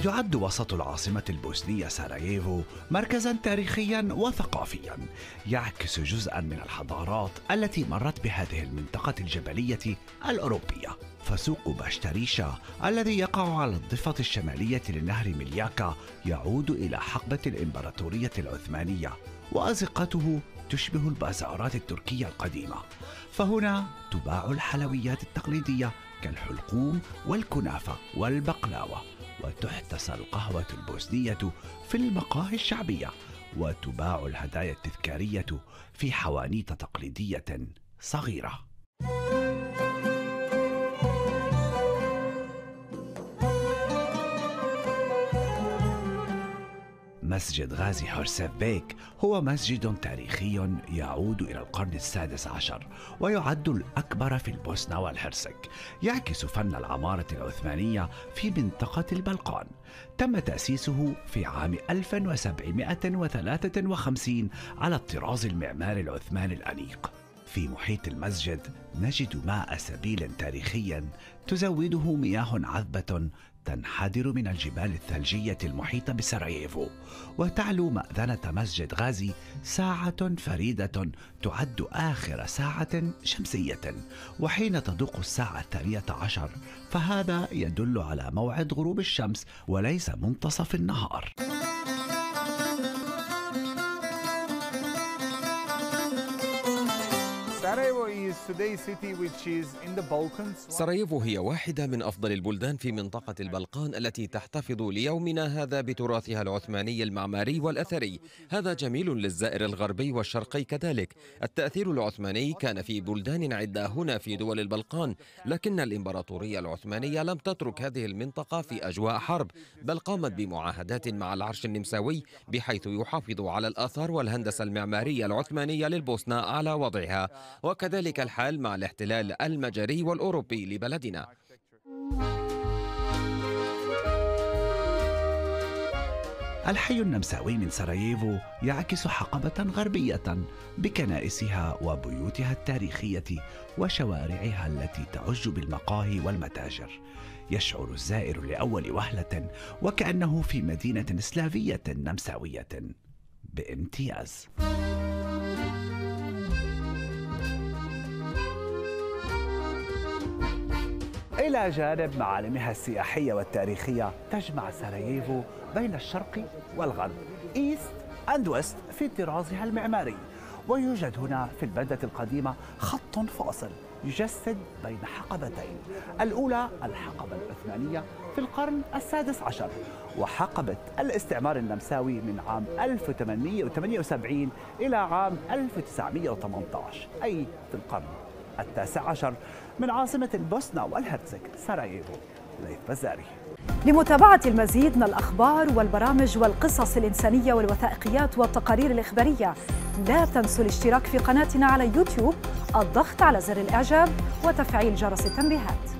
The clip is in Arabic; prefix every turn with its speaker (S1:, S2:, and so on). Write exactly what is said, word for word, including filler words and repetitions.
S1: يعد وسط العاصمة البوسنية ساراييفو مركزاً تاريخياً وثقافياً يعكس جزءاً من الحضارات التي مرت بهذه المنطقة الجبلية الأوروبية. فسوق باشتريشا الذي يقع على الضفة الشمالية لنهر ملياكا يعود إلى حقبة الإمبراطورية العثمانية، وأزقته تشبه البازارات التركية القديمة. فهنا تباع الحلويات التقليدية كالحلقوم والكنافة والبقلاوة، وتحتسى القهوة البوسنية في المقاهي الشعبية، وتباع الهدايا التذكارية في حوانيت تقليدية صغيرة. مسجد غازي هرسيف بيك هو مسجد تاريخي يعود إلى القرن السادس عشر، ويعد الأكبر في البوسنة والهرسك. يعكس فن العمارة العثمانية في منطقة البلقان. تم تأسيسه في عام ألف وسبعمائة وثلاثة وخمسين على الطراز المعماري العثماني الأنيق. في محيط المسجد نجد ماء سبيل تاريخيا تزوده مياه عذبة تنحدر من الجبال الثلجية المحيطة بسراييفو، وتعلو مأذنة مسجد غازي ساعة فريدة تعد آخر ساعة شمسية، وحين تدق الساعة الثانية عشر فهذا يدل على موعد غروب الشمس وليس منتصف النهار.
S2: سراييفو هي واحدة من أفضل البلدان في منطقة البلقان التي تحتفظ ليومنا هذا بتراثها العثماني المعماري والأثري. هذا جميل للزائر الغربي والشرقي كذلك. التأثير العثماني كان في بلدان عدة هنا في دول البلقان، لكن الإمبراطورية العثمانية لم تترك هذه المنطقة في أجواء حرب، بل قامت بمعاهدات مع العرش النمساوي بحيث يحافظ على الآثار والهندسة المعمارية العثمانية للبوسنة على وضعها، وكذلك الحال مع الاحتلال المجري والأوروبي لبلدنا.
S1: الحي النمساوي من سراييفو يعكس حقبة غربية بكنائسها وبيوتها التاريخية وشوارعها التي تعج بالمقاهي والمتاجر. يشعر الزائر لأول وهلة وكأنه في مدينة سلافية نمساوية بامتياز. إلى جانب معالمها السياحية والتاريخية تجمع سراييفو بين الشرق والغرب، إيست أند ويست في طرازها المعماري. ويوجد هنا في البلدة القديمة خط فاصل يجسد بين حقبتين، الأولى الحقبة العثمانية في القرن السادس عشر، وحقبة الاستعمار النمساوي من عام ألف وثمانمائة وثمانية وسبعين إلى عام ألف وتسعمائة وثمانية عشر، أي في القرن التاسع عشر، من عاصمة البوسنة والهرسك سراييفو. ليث بزاري.
S3: لمتابعة المزيد من الأخبار والبرامج والقصص الإنسانية والوثائقيات والتقارير الإخبارية، لا تنسوا الاشتراك في قناتنا على يوتيوب، الضغط على زر الإعجاب وتفعيل جرس التنبيهات.